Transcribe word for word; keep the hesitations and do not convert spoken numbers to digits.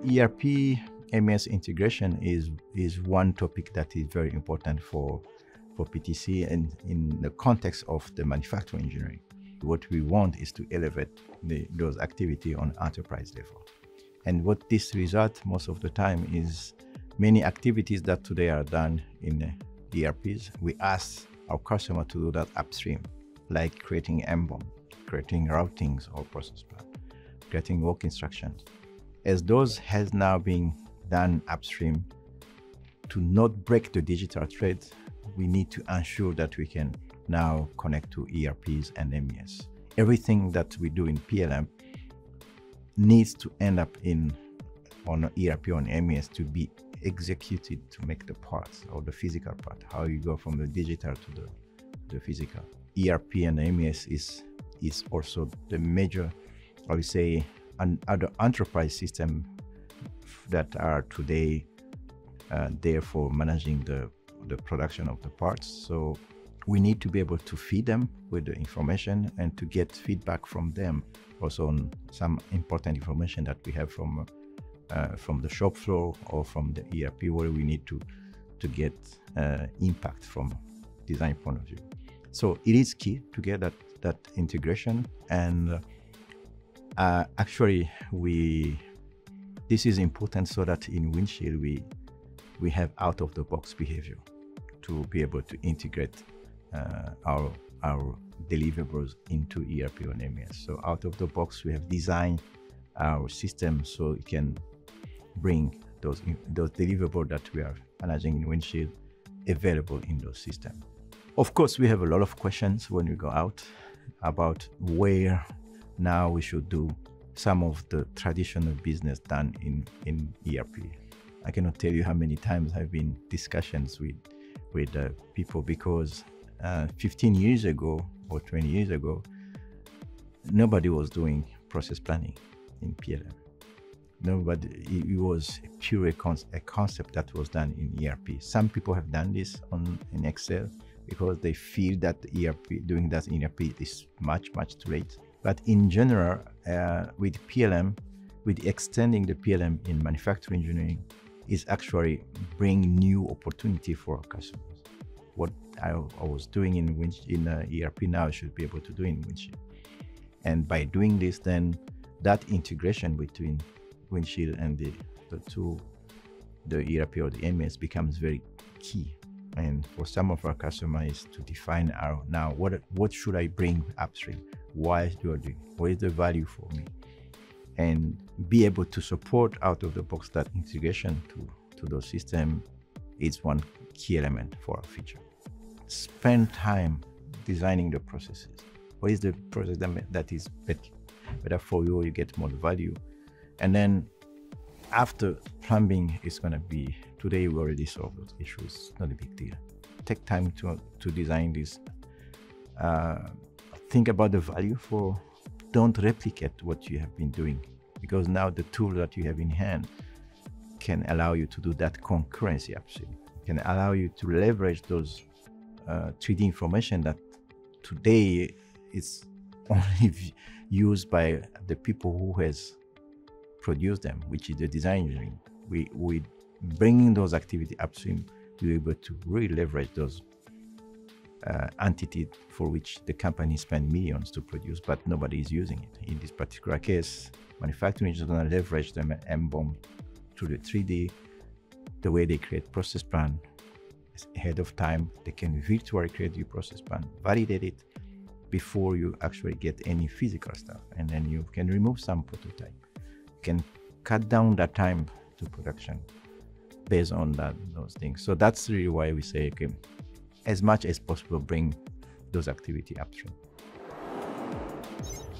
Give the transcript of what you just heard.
E R P M E S integration is is one topic that is very important for for P T C, and in the context of the manufacturing engineering. What we want is to elevate the, those activities on enterprise level. And what this result most of the time is many activities that today are done in E R Ps, we ask our customer to do that upstream, like creating M B O M, creating routings or process plan, creating work instructions. As those has now been done upstream, to not break the digital thread, we need to ensure that we can now connect to E R Ps and M E S. Everything that we do in P L M needs to end up in on E R P or M E S to be executed to make the parts or the physical part, how you go from the digital to the, the physical. E R P and M E S is, is also the major, I would say, an other enterprise system that are today uh, there for managing the, the production of the parts. So we need to be able to feed them with the information and to get feedback from them also on some important information that we have from uh, from the shop floor or from the E R P, where we need to to get uh, impact from design point of view. So it is key to get that that integration, and uh, actually we this is important so that in Windchill we we have out of the box behavior to be able to integrate uh, our our deliverables into E R P and M E S. So out of the box we have designed our system so it can bring those those deliverables that we are managing in Windchill available in those systems. Of course, we have a lot of questions when we go out about where now we should do some of the traditional business done in, in E R P. I cannot tell you how many times I've been discussions with, with uh, people, because uh, fifteen years ago or twenty years ago, nobody was doing process planning in P L M. Nobody, it, it was a pure con a concept that was done in E R P. Some people have done this on in Excel because they feel that the E R P, doing that in E R P is much, much too late. But in general, uh, with P L M, with extending the P L M in manufacturing engineering, is actually bring new opportunity for our customers. What I, I was doing in Winch, in uh, E R P now, I should be able to do in Windchill. And by doing this, then that integration between Windchill and the, the two, the E R P or the M E S becomes very key. And for some of our customers to define our now, what what should I bring upstream? Why do I do? What is the value for me? And be able to support out of the box that integration to, to those systems is one key element for our feature. Spend time designing the processes. What is the process that, that is better, better for you, you get more value. And then after plumbing is going to be, today we already solved those issues, not a big deal. Take time to, to design this. Uh, think about the value for, don't replicate what you have been doing, because now the tool that you have in hand can allow you to do that concurrency upstream, can allow you to leverage those uh, three D information that today is only used by the people who has produced them, which is the design engineering. We, we bringing those activity upstream to be able to really leverage those uh, entities for which the company spend millions to produce, but nobody is using it. In this particular case, manufacturing is going to leverage the M B O M through the three D, the way they create process plan ahead of time. They can virtually create your process plan, validate it before you actually get any physical stuff, and then you can remove some prototype. You can cut down that time to production based on that those things. So that's really why we say, okay, as much as possible, bring those activity upstream.